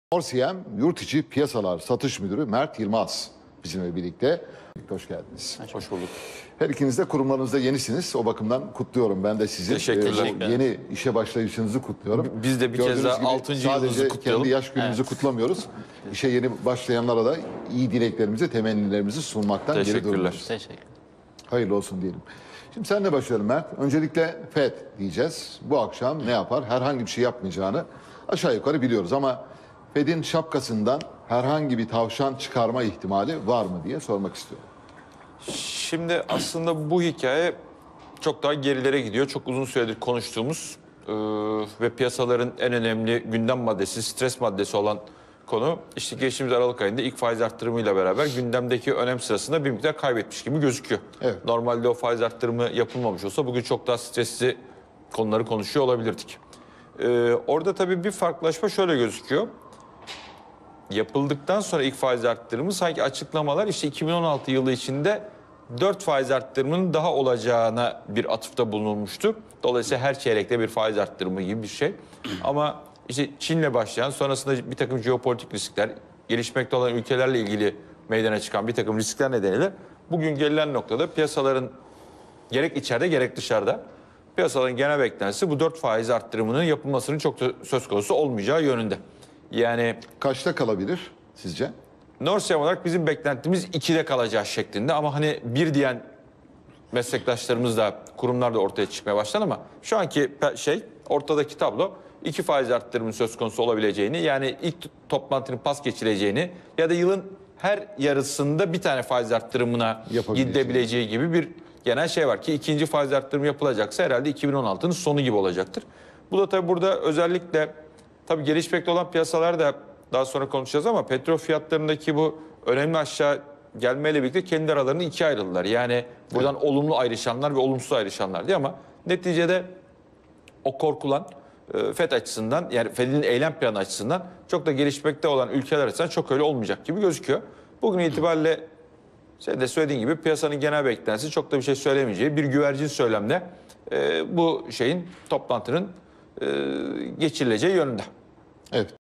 Orsiyem Yurt İçi Piyasalar Satış Müdürü Mert Yılmaz bizimle birlikte. Hoş geldiniz. Hoş bulduk. Her ikiniz de kurumlarınızda yenisiniz. O bakımdan kutluyorum ben de sizi. Teşekkürler. Yeni işe başlayışınızı kutluyorum. Biz de bir kez daha 6. yılımızı sadece kutlayalım. kendi yaş günümüzü kutlamıyoruz. İşe yeni başlayanlara da iyi dileklerimizi, temennilerimizi sunmaktan geri Teşekkürler. durmuyoruz. Teşekkür. Hayırlı olsun diyelim. Şimdi senle başlayalım Mert. Öncelikle FED diyeceğiz. Bu akşam ne yapar? Herhangi bir şey yapmayacağını aşağı yukarı biliyoruz ama FED'in şapkasından herhangi bir tavşan çıkarma ihtimali var mı diye sormak istiyorum. Şimdi aslında bu hikaye çok daha gerilere gidiyor. Çok uzun süredir konuştuğumuz ve piyasaların en önemli gündem maddesi, stres maddesi olan konu işte geçtiğimiz Aralık ayında ilk faiz arttırımıyla beraber gündemdeki önem sırasında bir miktar kaybetmiş gibi gözüküyor. Evet. Normalde o faiz arttırımı yapılmamış olsa bugün çok daha stresli konuları konuşuyor olabilirdik. Orada tabii bir farklılaşma şöyle gözüküyor. Yapıldıktan sonra ilk faiz arttırımı sanki açıklamalar işte 2016 yılı içinde 4 faiz arttırımının daha olacağına bir atıfta bulunulmuştu. Dolayısıyla her çeyrekte bir faiz arttırımı gibi bir şey. Ama işte Çin'le başlayan sonrasında bir takım jeopolitik riskler, gelişmekte olan ülkelerle ilgili meydana çıkan bir takım riskler nedeniyle bugün gelinen noktada piyasaların gerek içeride gerek dışarıda piyasaların genel beklentisi bu 4 faiz arttırımının yapılmasının çok da söz konusu olmayacağı yönünde. Yani Kaçta kalabilir sizce? Norsiyem olarak bizim beklentimiz 2'de kalacağı şeklinde ama hani bir diyen meslektaşlarımız da kurumlar da ortaya çıkmaya başladı ama şu anki ortadaki tablo 2 faiz arttırımının söz konusu olabileceğini yani ilk toplantının pas geçileceğini ya da yılın her yarısında bir tane faiz arttırımına gidebileceği gibi bir genel şey var ki ikinci faiz arttırımı yapılacaksa herhalde 2016'nın sonu gibi olacaktır. Bu da tabii burada özellikle tabii gelişmekte olan piyasalar da daha sonra konuşacağız ama petrol fiyatlarındaki bu önemli aşağı gelmeyle birlikte kendi aralarında ikiye ayrıldılar. Yani buradan olumlu ayrışanlar ve olumsuz ayrışanlar diye ama neticede o korkulan FED açısından yani FED'in eylem planı açısından çok da gelişmekte olan ülkeler açısından çok öyle olmayacak gibi gözüküyor. Bugün itibariyle sen de söylediğin gibi piyasanın genel beklentisi çok da bir şey söylemeyeceği bir güvercin söylemle bu toplantının geçirileceği yönünde. Evet.